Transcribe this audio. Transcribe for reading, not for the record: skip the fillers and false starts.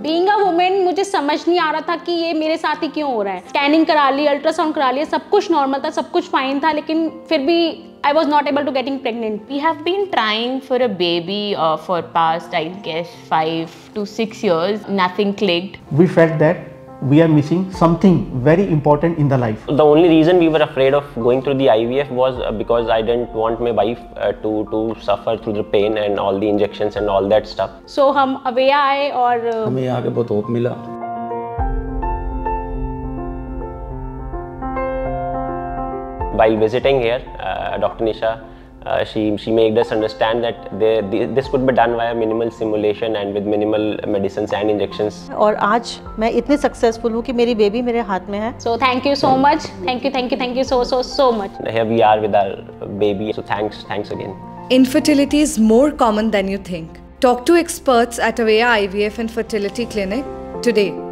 Being a women मुझे समझ नहीं आ रहा था कि ये मेरे साथ ही क्यों हो रहा है। स्कैनिंग करा ली, अल्ट्रासाउंड करा लिया, सब कुछ नॉर्मल था, सब कुछ फाइन था, लेकिन फिर भी I was not able to getting pregnant. We have been trying for a baby for past, I guess, 5 to 6 years. Nothing clicked. We felt that we are missing something very important in the life. The only reason we were afraid of going through the IVF was because I didn't want my wife to suffer through the pain and all the injections and all that stuff. So हम अवेया आए और हमें यहाँ के बहुत hope मिला। While visiting here, Dr. Nisha, she made us understand that this could be done via minimal simulation and with minimal medicines and injections. और आज मैं इतनी सक्सेसफुल हूँ कि मेरी बेबी मेरे हाथ में है। So thank you so much. Thank you so much. Here we are with our baby. So thanks again. Infertility is more common than you think. Talk to experts at Aveya IVF and Fertility Clinic today.